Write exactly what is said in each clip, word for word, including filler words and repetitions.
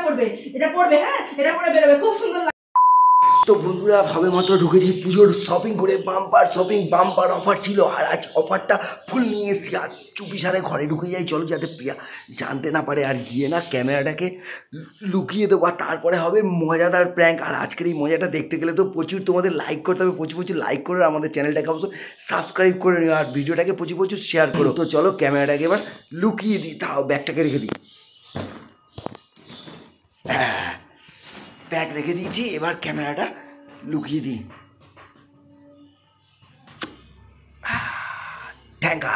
পড়বে, এটা পড়বে, হ্যাঁ এটা পরে বেরোবে, খুব সুন্দর লাগবে। তো বন্ধুরা ভাবে মাত্র ঢুকেছি পুজোর শপিং করে, বাম্পার শপিং, বাম্পার অফার ছিল, আর আজ অফারটা ফুল নিয়ে এসেছি। আর চুপি সারে ঘরে ঢুকে যাই, চলো যাতে প্রিয়া জানতে না পারে, আর গিয়ে না ক্যামেরাটাকে লুকিয়ে দেবো, আর তারপরে হবে মজাদার প্র্যাঙ্ক। আর আজকের এই মজাটা দেখতে গেলে তো প্রচুর তোমাদের লাইক করতে হবে, প্রচুর প্রচুর লাইক করে আমাদের চ্যানেলটাকে অবশ্যই সাবস্ক্রাইব করে নিও, আর ভিডিওটাকে প্রচুর প্রচুর শেয়ার করো। তো চলো ক্যামেরাটাকে এবার লুকিয়ে দিই, তাও ব্যাগটাকে রেখে দিই। হ্যাঁ ব্যাগ রেখে দিয়েছি, এবার ক্যামেরাটা লুকিয়ে দিই। ঠ্যাঙ্গা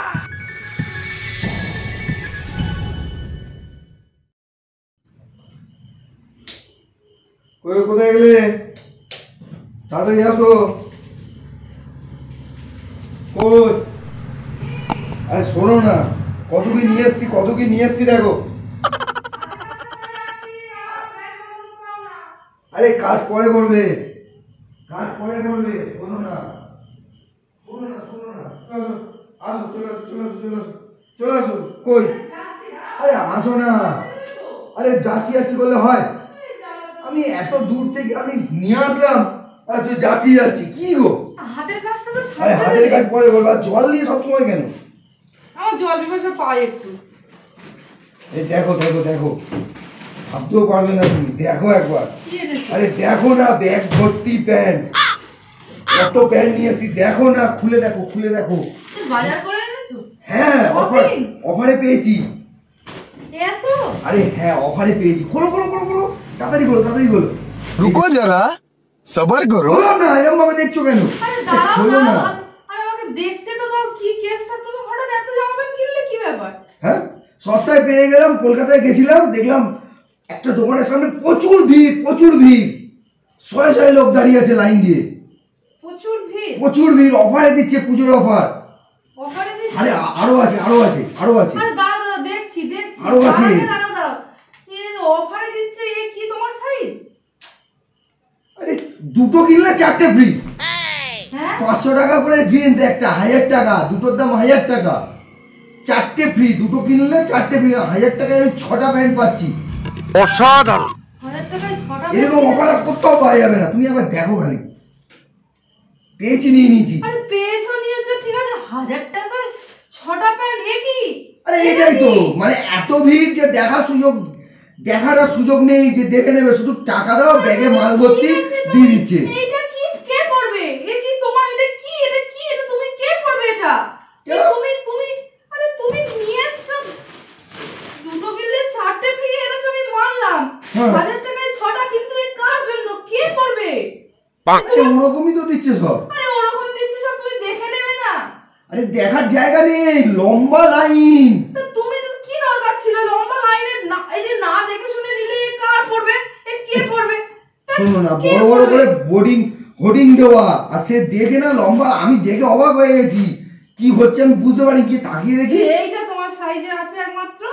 কোথায় গেলে? তাড়াতাড়ি আসো। কই? আরে শোনো না, কত কি নিয়ে এসছি, কত কি নিয়ে এসছি দেখো। আরে কাজ পরে করবে, কাজ পরে করবে, শোনো না, শোনো না, শোনো না। আসো, আসো, চলে আসো, চলে আসো, চলে আসো, চলে আসো। কই? আরে আসো না। আরে যাচ্ছি যাচ্ছি করলে হয়? আমি এত দূর থেকে আমি নিয়ে আসলাম, আর তুই যাচ্ছি যাচ্ছি কি গো? হাতের কাজটা তো আরে হাতের কাজ পরে করবা, জল নিয়ে সবসময় কেন? আমার জল পিপাসা পাই একটু। এই দেখো দেখো দেখো, ভাবতেও পারবে না তুমি, দেখো একবার। কি এনেছো? আরে দেখো না, ব্যাগ ভর্তি প্যান্ট, কত প্যান্ট নিয়ে এসেছি, দেখো না, খুলে দেখো, খুলে দেখো। তুমি বাজার করে এনেছো? হ্যাঁ অফার, অফারে পেয়েছি। এত? আরে হ্যাঁ অফারে পেয়েছি, খোলো খোলো খোলো খোলো, তাড়াতাড়ি খোলো, তাড়াতাড়ি খোলো। रुको जरा सबर करो। খোলো না, এরকম ভাবে দেখছো কেন? আরে দাঁড়াও খোলো না, না। আরে আমাকে দেখতে তো দাও, কি কেসটা, তুমি হঠাৎ এত জামা প্যান্ট কিনলে কি ব্যাপার? হ্যাঁ সস্তায় পেয়ে গেলাম, কলকাতায় গেছিলাম, দেখলাম একটা দোকানের সামনে প্রচুর ভিড়, প্রচুর ভিড়, শয়ে শয়ে লোক দাঁড়িয়ে আছে লাইন দিয়ে, প্রচুর ভিড়। প্রচুর ভিড়, অফারে দিচ্ছে, পুজোর অফার। অফারে দিচ্ছে? আরে আরো আছে, আরো আছে, আরো আছে, আরে দাঁড়াও দাঁড়াও, দেখছি দেখছি। আরো আছে। দাঁড়াও দাঁড়াও দাঁড়াও, এই যে অফারে দিচ্ছে, এ কি তোমার সাইজ? আরে দুটো কিনলে চারটে ফ্রি। হ্যাঁ পাঁচশো টাকা করে জিন্স একটা, হাজার টাকা, দুটোর দাম হাজার টাকা, চারটে ফ্রি, দুটো কিনলে চারটে ফ্রি, হাজার টাকায় আমি ছটা প্যান্ট পাচ্ছি। অসাধারণ। হাজার টাকায় ছটা এরকম অফার আর কোথাও পাওয়া যাবে না, তুমি একবার দেখো খালি। পেয়েছি, নিয়ে নিয়েছি। আরে পেয়েছো নিয়েছো ঠিক আছে, হাজার টাকায় ছটা প্যান্ট, এ কি? আরে এটাই তো, মানে এত ভিড় যে দেখার সুযোগ, দেখার আর সুযোগ নেই যে দেখে নেবে, শুধু টাকা দাও, ব্যাগে মাল ভর্তি দিয়ে দিচ্ছে। এটা কি কে করবে? এ কি তোমার, এটা কি, এটা কি, এটা তুমি কে করবে এটা? এ তুমি তুমি আরে তুমি নিয়ে এসছো, দুটো কিনলে চারটে ফ্রি এনেছো, আমি মানলাম। হ্যাঁ। হাজার টাকায় ছটা, কিন্তু এ কার জন্য, কে করবে? আরে ওরকমই তো দিচ্ছে সব। আরে ওরকম দিচ্ছে সব, তুমি দেখে নেবে না? আরে দেখার জায়গা নেই, লম্বা লাইন। তা তুমি তো কি দরকার ছিল লম্বা লাইনের, না এই যে না দেখে শুনে নিলে এ কার পড়বে, এ কে পড়বে? শোনো না, বড় বড় করে বোর্ডিং হোর্ডিং দেওয়া, আর সে দেখে না লম্বা, আমি দেখে অবাক হয়ে গেছি, কি হচ্ছে আমি বুঝতে পারি, কি তাকিয়ে দেখি। এইটা তোমার সাইজে আছে একমাত্র।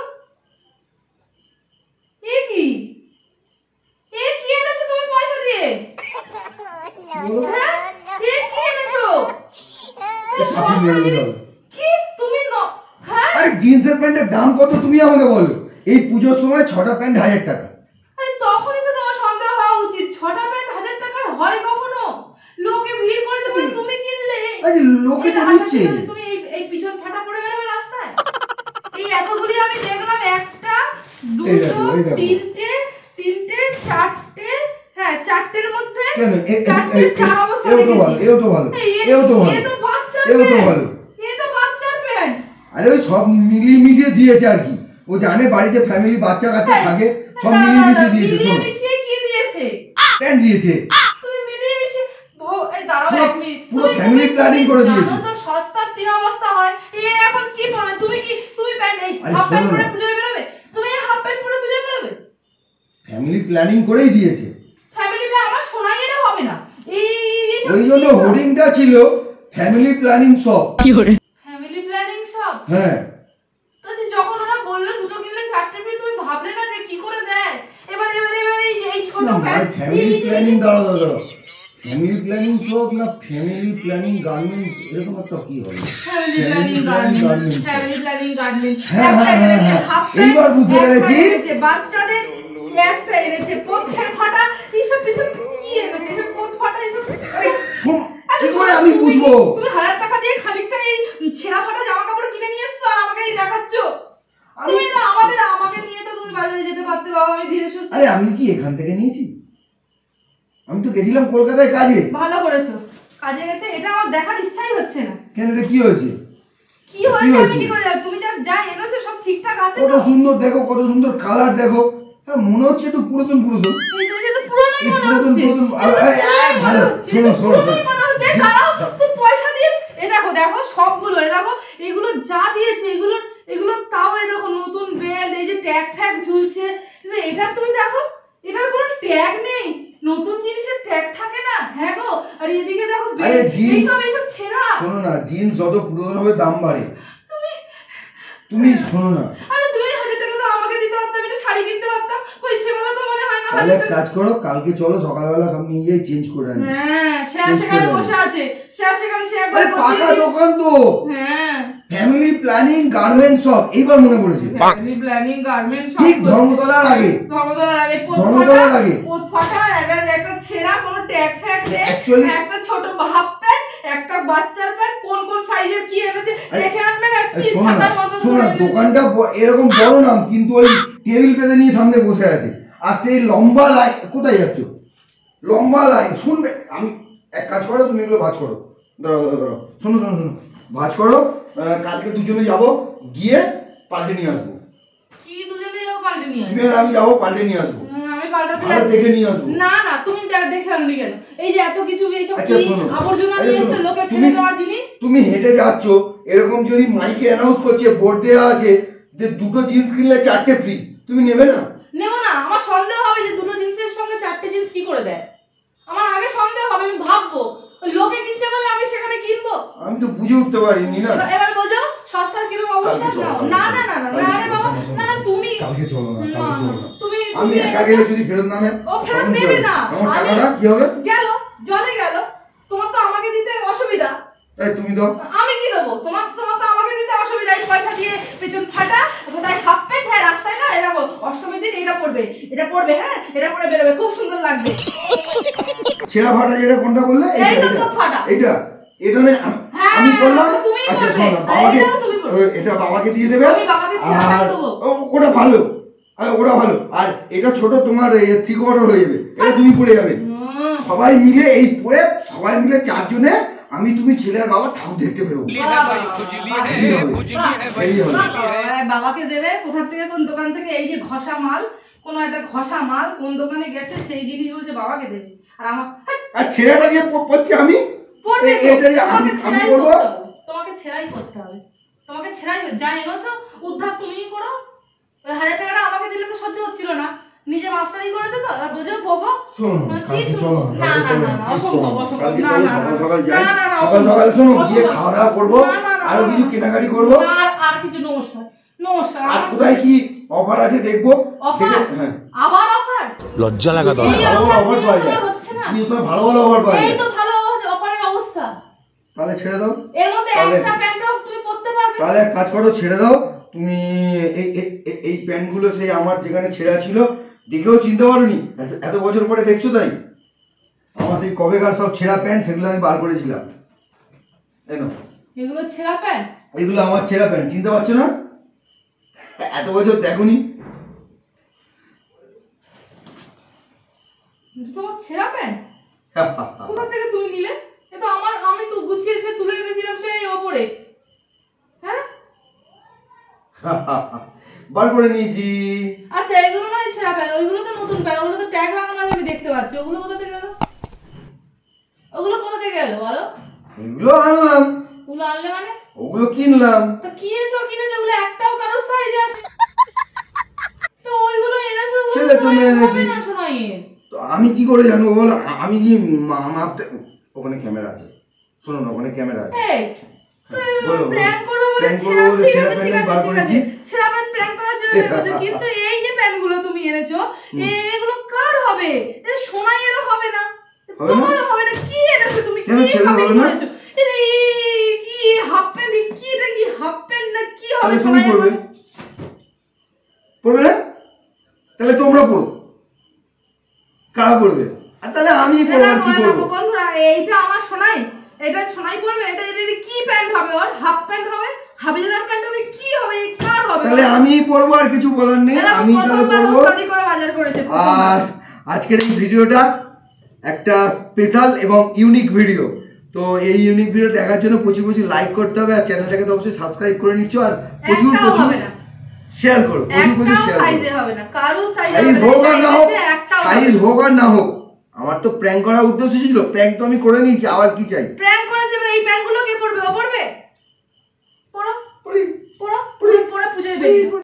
এ কি, এ কি এনেছো তুমি পয়সা দিয়ে? হ্যাঁ এ কি এনেছো? এ সাথে মেরে দিল। কি তুমি ন হ্যাঁ? আরে জিন্সের প্যান্টের দাম কত তুমি আমাকে বলো? এই পুজোর সময় ছটা প্যান্ট হাজার টাকা। আরে তখনই তো তোমার সন্দেহ হওয়া উচিত, ছটা প্যান্ট হাজার টাকার হয় কখনো? লোকে ভিড় করেছে বলে তুমি কিনলে। আরে লোকে তো এটা নিচ্ছে। আশা করি তুমি এই এই পিছন ফাটা পড়ে বেরোবে রাস্তায়। এই এতগুলি আমি দেখলাম, একটা এই দুটো দেখো, এই দেখো। তিনটে তিনটে চারটে, হ্যাঁ চারটের মধ্যে কেন এ- এ- চারটে এ- চার অবস্থা এও তো দেখেছি। ভালো, এও তো ভালো, এই, এ- এও তো ভালো, এ তো বাচ্চার এও তো প্যান্ট। ভালো। এ তো বাচ্চার প্যান্ট। আরে ওই সব মিলিয়ে মিশিয়ে দিয়েছে আর কি, ও জানে বাড়িতে ফ্যামিলি বাচ্চা কাচ্চা এই, থাকে, সব দাঁড়া, মিলিয়ে দাঁড়া, মিশিয়ে দিয়েছে। মিলিয়ে শোনো, মিশিয়ে কি দিয়েছে? প্যান্ট দিয়েছে, তুমি মিলিয়ে মিশিয়ে ভো- এই দাঁড়াও পুরো- এক মিনিট। পুরো তুমি- family তুমি- planning তুমি করে জানো দিয়েছে। তো সস্তার তিন অবস্থা হয়। এ এখন কি পড়বে? তুমি কি তুমি প্যান্ট এই আরে হাফ প্যান্ট শোনো পরে না। পুজোয় বেরোবে? তুমি এই হাফ প্যান্ট পরে পুজোয় বেরোবে? ফ্যামিলি প্ল্যানিং করেই দিয়েছে। ফ্যামিলিটা আমার শোনাই এর হবে না। এই এই সব ওই জন্য কি সব? হোর্ডিংটা ছিল family planning shop. Family planning সব। হ্যাঁ তো যে যখন ওরা বললো দুটো কিনলে চারটে ফ্রি, তুমি ভাবলে না যে কি করে দেয়? এবার এবার এবার এই এই ছোট না ভাই, প্যান্ট, ফ্যামিলি এই- এই- প্ল্যানিং দাঁড়াও দাঁড়াও, ফ্যামিলি প্ল্যানিং শপ না ফ্যামিলি প্ল্যানিং গার্মেন্টস, এরকম একটা কি হবে? Family planning garments, family planning garments. হ্যাঁ, হ্যাঁ, হ্যাঁ, হ্যাঁ। এইবার বুঝতে পেরেছি। বাচ্চাদের একটা এনেছে পথের ফাটা এইসব এসব কি এনেছে এসব পথ ফাটা এসব আরে শোন, কি করে আমি তুমি- বুঝবো? তুমি হাজার টাকা দিয়ে খানিকটা এই ছেঁড়া ফাটা জামা কাপড় কিনে নিয়ে এসছো আর আমাকে এই দেখাচ্ছ আমি- তুমি না আমাদের আমাকে নিয়ে তো তুমি বাজারে যেতে পারতে বাবা আমি ধীরে সুস্থে আরে আমি কি এখান থেকে নিয়েছি? আমি তো গেছিলাম কলকাতায় কাজে। ভালো করেছো কাজে গেছে এটা আমার দেখার ইচ্ছাই হচ্ছে না কেন, এটা কি হয়েছে? কি হয়েছে আমি হয়েছে? কি করে জানবো? তুমি যা যা এনেছো সব ঠিকঠাক আছে কত তো সুন্দর দেখো, কত সুন্দর কালার দেখো। হ্যাঁ, মনে হচ্ছে একটু পুরাতন পুরাতন। এই যে এটা তো পুরনোই এই মনে পুরাতন হচ্ছে পুরাতন এটা তো আরে, আরে, আরে, পুরনোই ভালো। মনে হচ্ছে, শোনো, এটা তো শোনো, পুরনোই শোনো। মনে হচ্ছে। দাঁড়াও, তুই পয়সা দিয়ে এ দেখো দেখো সবগুলো এ দেখো এগুলো যা দিয়েছে এগুলো এগুলো তাও এই দেখো নতুন বেল্ট এই যে ট্যাগ ফ্যাগ ঝুলছে যে এটা তুমি দেখো এটার কোনো ট্যাগ নেই নতুন জিনিসের ট্যাগ থাকে না হ্যাঁ গো আর এদিকে দেখো আরে বেল্ট জিন্স- এইসব এইসব ছেঁড়া শোনো না, জিন্স যত পুরাতন হবে দাম বাড়ে। তুমি তুমি শোনো না, আরে তুমি হাজার টাকা তো আমাকে দিতে পারতাম এটা শাড়ি কিনতে পারতাম কই সেগুলো তো মনে হয় না তাহলে হাজার এক টাকা কাজ করো, কালকে চলো সকালবেলা সব নিয়ে যাই, চেঞ্জ করে আনি। হ্যাঁ সে আর Change সেখানে করে বসে আছে সে আর সেখানে সে একবার আরে পাকা বসিয়েছে। দোকান তো, হ্যাঁ ফ্যামিলি প্ল্যানিং গার্মেন্ট শপ, এইবার মনে পড়েছে। ফ্যামিলি প্ল্যানিং গার্মেন্টস ঠিক ধর্মতলার আগে। ধর্মতলার আগে পোত ধর্মতলার ফাটা আগে। পোত ফাটা একটা একটা ছেঁড়া কোনো ট্যাগ ফ্যাগ নেই Actually- একটা ছোট হাফ প্যান্ট একটা বাচ্চার প্যান্ট কোন কোন সাইজের কি এনেছে আরে- দেখে আনবে না কি শোনো না, ছাতার মতো শোনো করে না, এনেছে। দোকানটা ব- এরকম বড় নাম, কিন্তু ওই টেবিল পেতে নিয়ে সামনে বসে আছে, আর সেই লম্বা লাইন। কোথায় যাচ্ছ? লম্বা লাইন শুনবে। আমি এক কাজ করো, তুমি এগুলো ভাঁজ করো। দাঁড়াও দাঁড়াও দাঁড়াও, শোনো শোনো শোনো, ভাঁজ করো। আহ, কালকে দুজনে যাব, গিয়ে পাল্টে নিয়ে আসবো। কি দুজনে যাও পাল্টে নিয়ে আসবে? তুমি আর আমি যাবো, পাল্টে নিয়ে আসবো। হুম, আমি পাল্টাতে ভালো যাচ্ছি দেখে নিয়ে আসবো। না না তুমি দে- দেখে আনলি কেন এই যে এত কিছু এইসব আচ্ছা কি শোনো, আবর্জনা আচ্ছা নিয়ে শোনো, এসছে লোকে তুমি ফেলে দেওয়া জিনিস তুমি হেঁটে যাচ্ছ, এরকম যদি মাইকে অ্যানাউন্স করছে, বোর্ড দেওয়া আছে যে দুটো জিন্স কিনলে চারটে ফ্রি, তুমি নেবে না? নেব না আমার সন্দেহ হবে যে দুটো জিন্সের সঙ্গে চারটে জিন্স কি করে দেয় আমার আগে সন্দেহ হবে আমি ভাববো ওই লোকে কিনছে বলে আমি সেখানে কিনবো আমি তো বুঝে উঠতে পারিনি না। এবার- এবার বোঝো সস্তার কিরকম অবস্থা কালকে চলো, নাও। কালকে না চলো, না না না কালকে না রে চলো, বাবা শোনো, শোনো। না না তুমি কালকে চলো না, না, কালকে চলো না। তুমি আমি তুমি একা গেলে যদি ফেরত না নেয়, ও ফেরত তখন কি দেবে হবে? না আমার আমি- টাকাটা কি হবে? গেল জলে গেল তোমার তো আমাকে দিতে অসুবিধা এই তুমি দাও। আমি কি দেবো তোমার তোমার তো আমাকে দিতে অসুবিধা এই পয়সা দিয়ে পেছন ফাটা কোথায় হাফ প্যান্ট হ্যাঁ রাস্তায় না এটা অষ্টমীর দিন এটা পড়বে এটা পড়বে হ্যাঁ এটা পরে বেরোবে খুব সুন্দর লাগবে ছেঁড়া ফাটা যেটা কোনটা বললে? এই এইটা, তো এইটা। কোট ফাটা। এইটা এটা নে আম- হ্যাঁ, আমি করলাম। ওটা তুমিই আচ্ছা করবে। শোনো না, আর বাবাকে এটাও তুমি করবে। ও, এটা বাবাকে দিয়ে দেবে। আমি বাবাকে ছেঁড়া আর ফাটা দেবো। ও, ওটা ভালো, আর ওটা ভালো। আর এটা ছোট, তোমার থ্রি কোয়ার্টার হয়ে যাবে, এটা তুমি পড়ে যাবে। হুম, সবাই মিলে এই পরে, সবাই মিলে চারজনে আমি তুমি ছেলে আর বাবা ঠাকুর দেখতে বেরোবো। বাহ, এই হবে, বাহ, এই হবে। বাহ, বাহ, বাবাকে দেবে কোথা থেকে কোন দোকান থেকে এই যে ঘষা মাল কোন একটা ঘষা মাল কোন দোকানে গেছে সেই জিনিস বলছে বাবাকে দেবে আর আমার হ্যাঁ, আর ছেলেটা দিয়ে প- পড়ছে আমি। পড়বে এ- তো। এটা যে আমি- তোমাকে আমি ছেঁড়াই করবো। করতে হবে। তোমাকে ছেঁড়াই করতে হবে তোমাকে ছেঁড়াই যা এনেছো উদ্ধার তুমিই করো ওই হাজার টাকাটা আমাকে দিলে তো সহ্য হচ্ছিল না নিজে মাস্টারি করেছে তো আর বোঝো ভোগো শোনো না, মানে কালকে কিছু- চলো না, কালকে না, চলো না, না, অসম্ভব, চলো। অসম্ভব, কালকে না, চলো, না, সকাল না, সকাল যাই। না, না, না, সকাল অসম্ভব, সকাল শোনো, গিয়ে অসম্ভব। খাওয়া দাওয়া করবো, না, না, না, আরো না, কিছু না। কেনাকাটি করবো। না, আর আর কিছু নমস্কার নমস্কার আর আমার- কোথায় কি অফার আছে দেখবো। অফার দেখে- হ্যাঁ, আবার অফার লজ্জা লাগা ভালো এই ভালো অফার অফার নিয়ে পাওয়া করে যায়। হচ্ছে না এই সময় ভালো ভালো অফার পাওয়া এই যায়। তো ভালো অফারের অবস্থা তাহলে ছেড়ে দাও। এর মধ্যে তাহলে- একটা প্যান্টও তুমি পরতে পারবে তাহলে এক কাজ করো, ছেড়ে দাও। তুমি এই এই- এই- এই প্যান্টগুলো সেই আমার যেখানে ছেঁড়া ছিল, দেখেও চিনতে পারোনি, এত এত বছর পরে দেখছো তাই। আমার সেই কবেকার সব ছেঁড়া প্যান্ট, সেগুলো আমি বার করেছিলাম। এই নাও, এগুলো ছেঁড়া প্যান্ট এগুলো আমার ছেঁড়া প্যান্ট, চিনতে পারছো না? এত বছর দেখোনি। তোমার ছেঁড়া প্যান্ট কোথা থেকে তুমি নিলে এ তো আমার আমি তো গুছিয়ে সে তুলে রেখেছিলাম সেই ওপরে হ্যাঁ বার করে নিয়েছি। আচ্ছা এগুলো নয় ছেঁড়া প্যান্ট ওইগুলো তো নতুন প্যান্ট ওগুলো তো ট্যাগ লাগানো আছে আমি দেখতে পাচ্ছি ওগুলো কোথা থেকে গেল ওগুলো কোথা থেকে গেল বলো এগুলো আনলাম, ওগুলো আনলে মানে ওগুলো কিনলাম। তো কিনেছো কিনেছো ওগুলো একটাও কারোর সাইজে আসে তো ওইগুলো এনেছো ওগুলো ছেলে তো size নিয়ে হবে এনেছি। না শোনাই তো আমি কি করে জানবো বল? আমি কি মা- মাপতে, ওখানে ক্যামেরা আছে, শোনো না, ওখানে ক্যামেরা আছে। এই তো বলো, বলো। প্ল্যান করবো বলে Prank ছেঁড়া করবো বলে ঠিক ছেঁড়া আছে প্যান্ট ঠিক আমি আছে বার ঠিক করেছি। আছে ছেঁড়া প্যান্ট প্ল্যান করার জন্য রেখেছো কিন্তু এই যে প্যান্টগুলো তুমি এনেছো এ- এগুলো কার হবে এ সোনাইয়েরও হবে না হবে না? তোমারও হবে না কি এনেছো তুমি কেন কি ছেলের shopping হবে না? করেছো এটা এই কি হাফ প্যান্ট কি এটা কি হাফ প্যান্ট না কি হবে তাহলে তুমি সোনাইয়ের পড়বে, হবে? পড়বে না? তাহলে তোমরা পড়ো। কারা পড়বে? আর তাহলে আমি এ পড়বো, আর দেখো, কি এ দেখো করবো? বন্ধুরা, এইটা আমার সোনাই, এটা সোনাই পড়বে, এটা এটা এটা কি প্যান্ট হবে ওর? হাফ প্যান্ট হবে? হাবিলদার প্যান্ট হবে? কি হবে? এই কার হবে? তাহলে আমি পড়বো, আর কিছু বলার নেই, এ দেখো, আমি তাহলে প্রথমবার পড়বো। ওস্তাদি করে বাজার করেছে প্রথমবার। আর আজকের এই ভিডিওটা একটা স্পেশাল এবং ইউনিক ভিডিও। তো এই ইউনিক ভিডিও দেখার জন্য প্রচুর প্রচুর লাইক করতে হবে, আর চ্যানেলটাকে তো অবশ্যই সাবস্ক্রাইব করে নিচ্ছো, আর প্রচুর একটাও প্রচুর হবে না, শেয়ার করো, প্রচুর প্রচুর একটাও শেয়ার সাইজে করো। হবে না, কারো সাইজ সাইজ হবে না, হোক আর না হোক, সাইজে একটাও হবে সাইজ না। হোক আর না হোক, আমার তো প্র্যাঙ্ক করার উদ্দেশ্য ছিল, প্র্যাঙ্ক তো আমি করে নিয়েছি, আবার কি চাই? প্র্যাঙ্ক করেছে, এবার এই প্যান্টগুলো কে পরবে? ও পরবে? পরো, করি। পরো, পরে পুজোয় বেরিয়ে যাও।